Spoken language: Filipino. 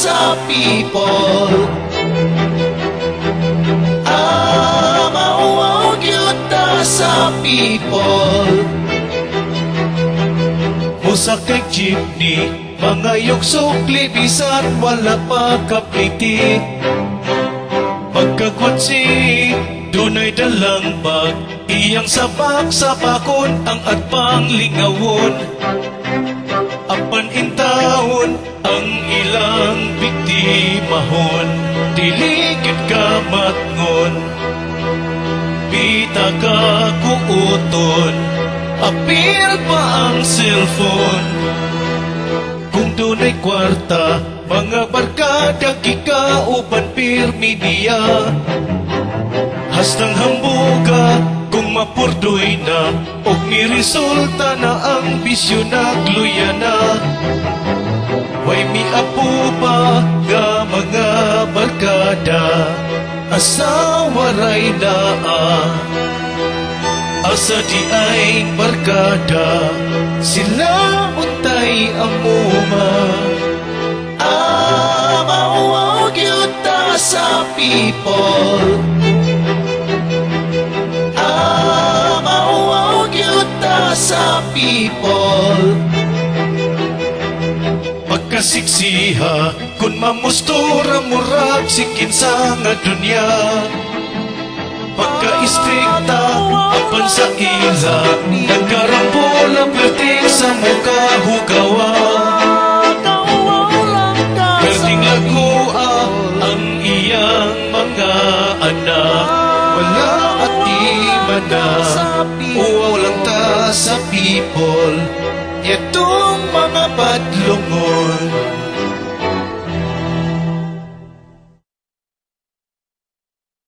sa people. Mauaw gyud ta sa people. Musa kay jeepney, mga yugsukli bisan wala pa kapliti. Pagkagwatsi, dunay dalang bag, iyang sabak sa bakon ang atpang lingawon. Apan intawon ang ilang biktimahon, diligid ka matngon, bita ka kuuton, apil pa ang cellphone. Kung dunay kwarta, mga barkada kikauban pirmi niya. Hastang hambuga kung mapurdoy na, og miresulta na ang bisyo nagluya na. Way miapo pa nga mga barkada, asawaray na asa di ay barkada, sila untay amuma. Mauaw gyud ta sa people. Mauaw gyud ta sa people. Pagkasiksiha kun mamustura murag sikin sa nga dunya. Pagka-istrikta apan sa ila, nagkarambola perting sa muka hugawa. Perting lagua ang iyang mga anak, wala at imana, uwaw lang ta sa people. Itong mga badlongon